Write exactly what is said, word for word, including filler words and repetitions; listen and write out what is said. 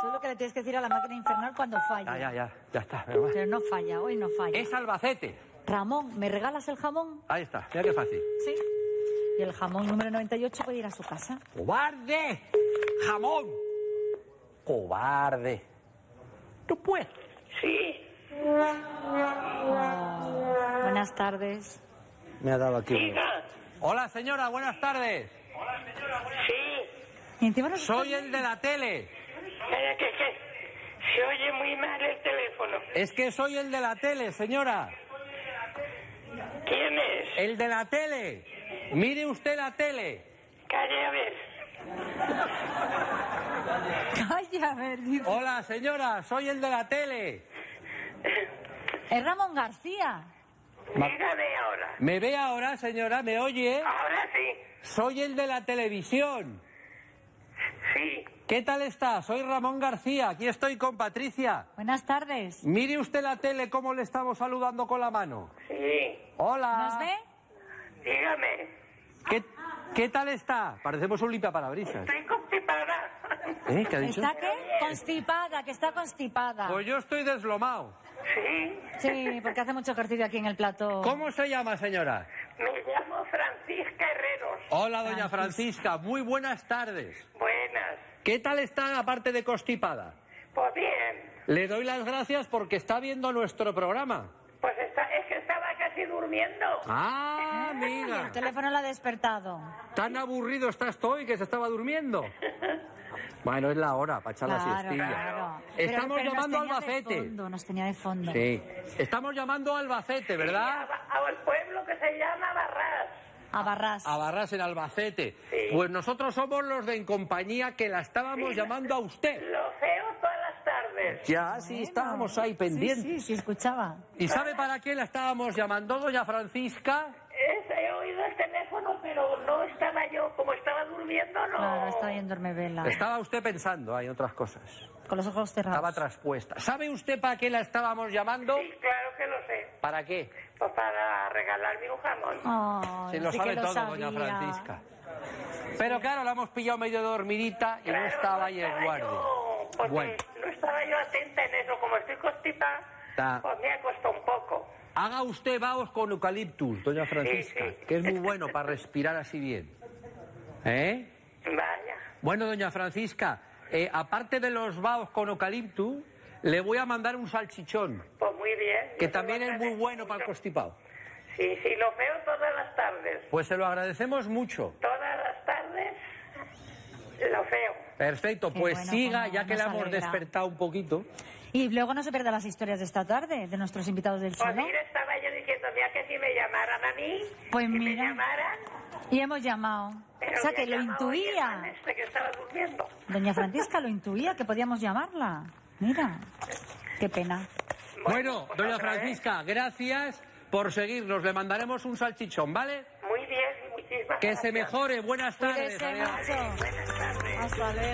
Eso es lo que le tienes que decir a la máquina infernal cuando falla. Ya, ya, ya, ya está. Pero no falla, hoy no falla. Es Albacete. Ramón, ¿me regalas el jamón? Ahí está, mira qué fácil. Sí. Y el jamón número noventa y ocho puede ir a su casa. ¡Cobarde! ¡Jamón! ¡Cobarde! ¿Tú puedes? Sí. Oh, buenas tardes. Me ha dado aquí. Diga. Hola, señora, buenas tardes. Sí. Y encima nos Soy el de la tele. Calla, que, que se oye muy mal el teléfono. Es que soy el de la tele, señora. ¿Quién es? El de la tele. Mire usted la tele. Calle, a ver. Calla, a ver, dice. Hola, señora, soy el de la tele. Es Ramón García. Dígame ahora. ¿Me ve ahora, señora? ¿Me oye? Ahora sí. Soy el de la televisión. Sí. ¿Qué tal está? Soy Ramón García. Aquí estoy con Patricia. Buenas tardes. Mire usted la tele, cómo le estamos saludando con la mano. Sí. Hola. ¿Nos ve? Dígame. ¿Qué, qué tal está? Parecemos un limpiaparabrisas. Estoy constipada. ¿Eh? ¿Qué ha dicho? ¿Está qué? Constipada, que está constipada. Pues yo estoy deslomado. Sí. Sí, porque hace mucho ejercicio aquí en el plato. ¿Cómo se llama, señora? Me llamo Francisca Herreros. Hola, doña Francisca. Muy buenas tardes. Buenas. ¿Qué tal está, aparte de constipada? Pues bien. Le doy las gracias porque está viendo nuestro programa. Pues está, es que estaba casi durmiendo. Ah, Y amiga. el teléfono lo ha despertado. Tan aburrido estás tú hoy que se estaba durmiendo. Bueno, es la hora para echar la Claro, siestilla. claro. Estamos Pero- pero llamando a nos tenía de Albacete. fondo, nos tenía de fondo. Sí. Estamos llamando a Albacete, ¿verdad? A- Al pueblo que se llama Barras. A Barras. A Barras, en Albacete. Sí. Pues nosotros somos los de En Compañía que la estábamos Sí. llamando a usted. Lo feo todas las tardes. Ya, sí, Bueno. estábamos ahí pendientes. Sí, sí, sí, escuchaba. ¿Y sabe para qué la estábamos llamando, doña Francisca? Es- He oído el teléfono, pero no estaba yo, como estaba durmiendo, no. Claro, estaba ahí en dormevela. Estaba usted pensando, hay otras cosas. Con los ojos cerrados. Estaba traspuesta. ¿Sabe usted para qué la estábamos llamando? Sí, claro que lo sé. ¿Para qué? Pues para regalarme un jamón. Ay, Se lo sí sabe que lo todo, sabía. doña Francisca. Pero claro, la hemos pillado medio dormidita y no Claro, estaba ahí el estaba guardia. yo, porque Bueno. no estaba yo atenta en eso. Como estoy constipada, Ta. pues me ha costado un poco. Haga usted vaos con eucaliptus, doña Francisca, Sí, sí. que es muy bueno para respirar así bien. ¿Eh? Vaya. Bueno, doña Francisca, eh, aparte de los vaos con eucaliptus, le voy a mandar un salchichón, Pues muy bien. que Yo también te lo es muy agradezco bueno para el mucho. constipado. Sí, sí, lo veo todas las tardes. Pues se lo agradecemos mucho. Todas las tardes lo veo. Perfecto, Qué pues bueno, siga, cómo ya que nos la hemos alegra. despertado un poquito. Y luego no se pierda las historias de esta tarde, de nuestros invitados del Pues salón. mira, estaba yo diciendo, mira que si me llamaran a mí, Pues si mira. me llamaran, Y hemos llamado. pero O sea, me que lo ha llamado ayer intuía. Este que estaba durmiendo. Doña Francisca lo intuía, que podíamos llamarla. Mira, qué pena. Bueno, pues doña otra vez. Francisca, gracias por seguirnos. Le mandaremos un salchichón, ¿vale? Muy bien, y muchísimas Que gracias. se mejore. Buenas tardes. Cuídese Adiós. mucho. Buenas tardes. Hasta luego.